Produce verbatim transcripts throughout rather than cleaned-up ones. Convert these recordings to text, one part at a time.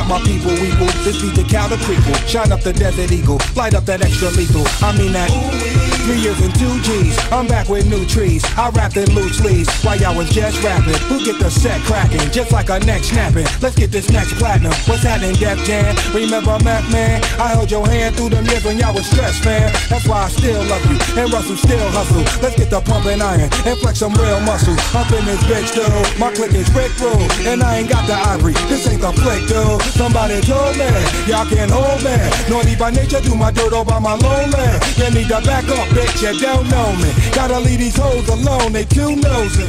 my people equal. This beat the cow the prequel. Shine up the Desert Eagle, light up that extra lethal. I mean that. Three years and two G's, I'm back with new trees. I rapped in loose sleeves while y'all was just rapping. Who get the set cracking, just like a neck snapping. Let's get this next platinum. What's happening, Def Jam? Remember Mac Man? I held your hand through them years when y'all was stressed, man. That's why I still love you, and Russell still hustle. Let's get the pumping iron and flex some real muscle. Up in this bitch, dude. My click is brick through, and I ain't got the ivory. This ain't the flick, dude. Somebody told me y'all can't hold me. Naughty by nature, do my dirt all by my lonely. You need to back up, bitch, you don't know me. Gotta leave these hoes alone, they too nosy.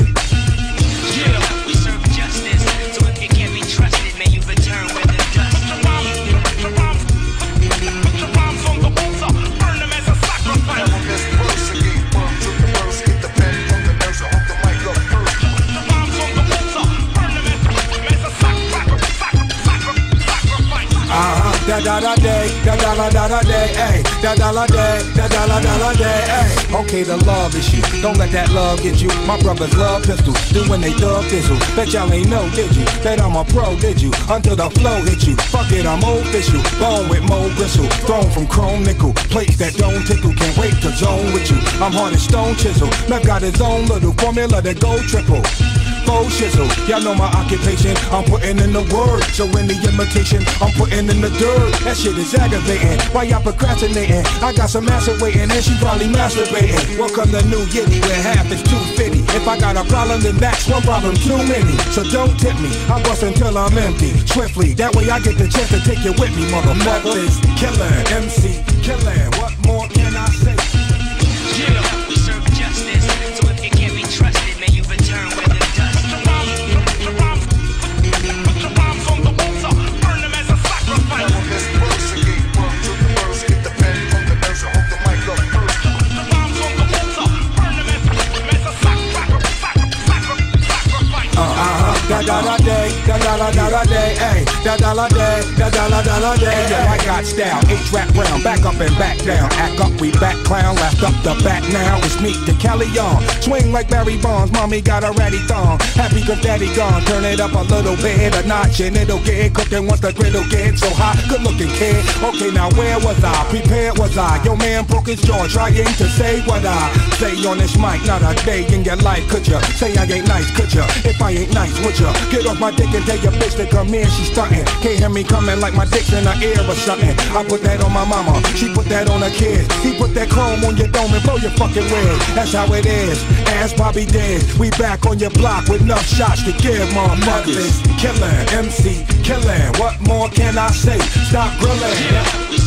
Yeah, we serve justice, so if you can't be trusted, may you return where the dust is. Put your rhymes, put your rhymes on the altar, burn them as a sacrifice. Never miss verse, again, word to the verse, get the pen from the nurse, I hold the mic up first. Put your rhymes on the altar, burn them as, as a sacrifice, sacrifice. Uh-huh, da da da day, da da da da da day, ayy, da da da day, da da da da da day, ayy. Okay, the love issue, don't let that love get you. My brothers love pistols, do when they thug thistle. Bet y'all ain't know, did you? That I'm a pro, did you? Until the flow hit you. Fuck it, I'm official, bone with mo bristle, thrown from chrome nickel, plates that don't tickle. Can't wait to zone with you. I'm hard as stone chisel. Left got his own little formula that go triple. Faux shizzle, y'all know my occupation. I'm putting in the work, so in the imitation, I'm putting in the dirt. That shit is aggravating. Why y'all procrastinating? I got some acid waiting, and she probably masturbating. Welcome to New Yiddy, where half is two fifty. If I got a problem, then that's one problem too many. So don't tip me, I bust until I'm empty. Swiftly, that way I get the chance to take you with me, motherfuckers. Killin', M C, killin'. What more can I say? Yeah, we serve justice, so if you can't be trusted, may you return where the dust is. Put your rhymes, put your rhymes on the altar, burn them as a sacrifice. Never miss verse, again, word to the verse, get the pen from the nurse, I hold the mic up first. Put your rhymes on the altar, burn them as, as a sacrifice, sacrifice. Uh-huh, da da da day, da da da da da day, ayy, da da da day, da da da da da day. Hey, yo, I got style, H-rap round, back up and back down. Act up, we back clown, left up the back now. It's me, the Cali on, swing like Barry Bonds. Mommy got a ratty thong, happy cause daddy gone. Turn it up a little bit, a notch and it'll get cooking once the griddle get so hot. Good looking kid, okay now where was I? Prepared was I? Yo man broke his jaw trying to say what I say on this mic. Not a day in your life, could ya? Say I ain't nice, could ya? If I ain't nice, would ya? Get off my dick and tell your bitch to come in, she stuntin'. Can't hear me coming like my dick's in her ear or something. I put that on my mama, she put that on her kids. He put that chrome on your dome and blow your fucking wig. That's how it is, ass Bobby did. We back on your block with enough shots to give, motherfuckers. Killin', M C, killin'. What more can I say? Stop grillin'. Yeah, we